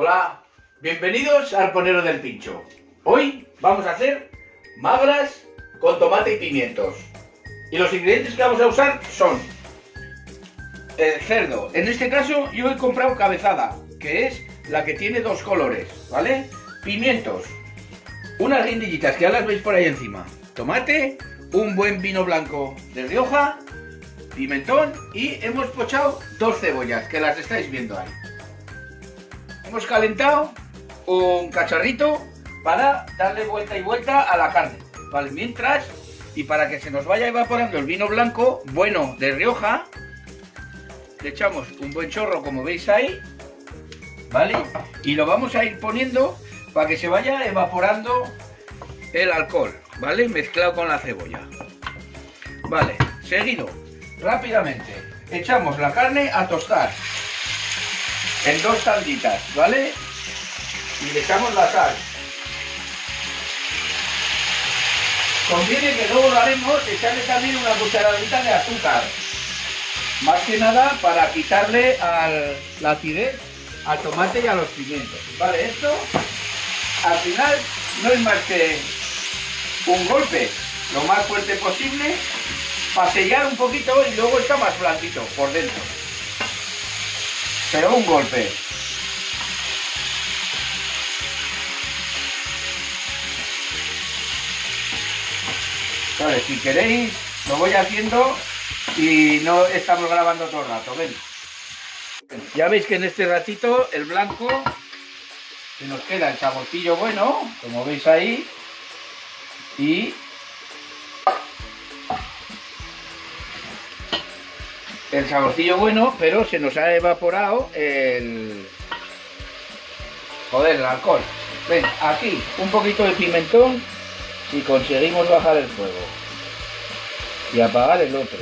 Hola, bienvenidos al Arponero del Pincho. Hoy vamos a hacer magras con tomate y pimientos. Y los ingredientes que vamos a usar son el cerdo. En este caso yo he comprado cabezada, que es la que tiene dos colores, ¿vale? Pimientos, unas guindillitas que ya las veis por ahí encima. Tomate, un buen vino blanco de Rioja, pimentón y hemos pochado dos cebollas, que las estáis viendo ahí. Hemos calentado un cacharrito para darle vuelta y vuelta a la carne, ¿vale? Mientras, y para que se nos vaya evaporando el vino blanco bueno de Rioja, le echamos un buen chorro, como veis ahí, ¿vale? Y lo vamos a ir poniendo para que se vaya evaporando el alcohol, ¿vale? Mezclado con la cebolla. Vale, seguido, rápidamente, echamos la carne a tostar en dos tanditas, ¿vale? Y le echamos la sal. Conviene que luego lo haremos echarle también una cucharadita de azúcar. Más que nada para quitarle la acidez al tomate y a los pimientos. Vale, esto al final no es más que un golpe lo más fuerte posible para sellar un poquito y luego está más blandito por dentro. Pero un golpe. Vale, si queréis lo voy haciendo y no estamos grabando todo el rato, ven. Ya veis que en este ratito el blanco se nos queda el saborcillo bueno, como veis ahí, y el saborcillo bueno, pero se nos ha evaporado el alcohol. Ven, aquí un poquito de pimentón y conseguimos bajar el fuego y apagar el otro.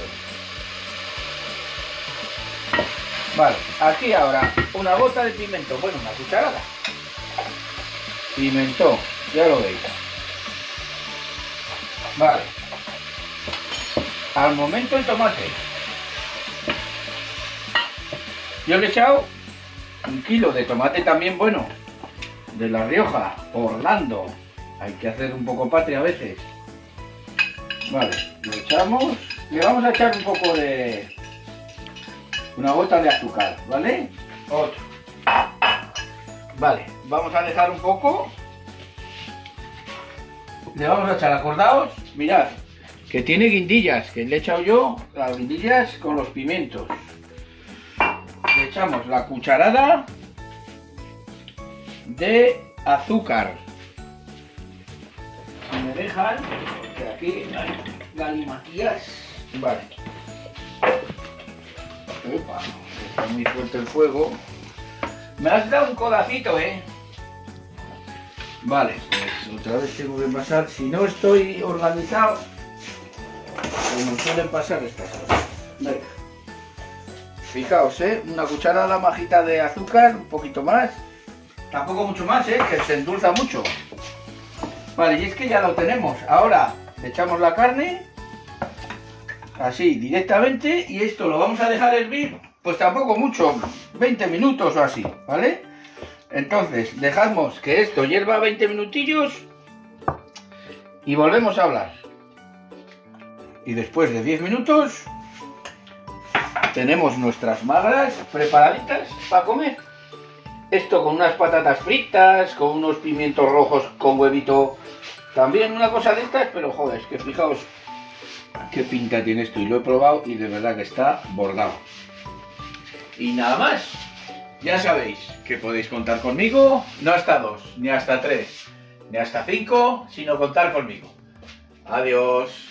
Vale, aquí ahora una gota de pimentón, bueno, una cucharada. Pimentón, ya lo veis. Vale. Al momento el tomate. Yo le he echado 1 kilo de tomate también bueno, de La Rioja, Orlando. Hay que hacer un poco patria a veces. Vale, lo echamos. Le vamos a echar un poco de... una gota de azúcar, ¿vale? Otro. Vale, vamos a dejar un poco. Le vamos a echar, acordaos, mirad, que tiene guindillas, que le he echado yo las guindillas con los pimientos. Le echamos la cucharada de azúcar. Si me dejan, que aquí hay galimatías. Vale. Opa, está muy fuerte el fuego. Me has dado un codacito, ¿eh? Vale, pues otra vez tengo que pasar. Si no estoy organizado, como suelen pasar estas cosas. Venga. Fijaos, una cucharada majita de azúcar, un poquito más. Tampoco mucho más, que se endulza mucho. Vale, y es que ya lo tenemos. Ahora le echamos la carne, así directamente, y esto lo vamos a dejar hervir, pues tampoco mucho, 20 minutos o así, ¿vale? Entonces, dejamos que esto hierva 20 minutillos y volvemos a hablar. Y después de 10 minutos... tenemos nuestras magras preparaditas para comer. Esto con unas patatas fritas, con unos pimientos rojos con huevito. También una cosa de estas, pero joder, es que fijaos qué pinta tiene esto. Y lo he probado y de verdad que está bordado. Y nada más. Ya sabéis que podéis contar conmigo, no hasta 2, ni hasta 3, ni hasta 5, sino contar conmigo. Adiós.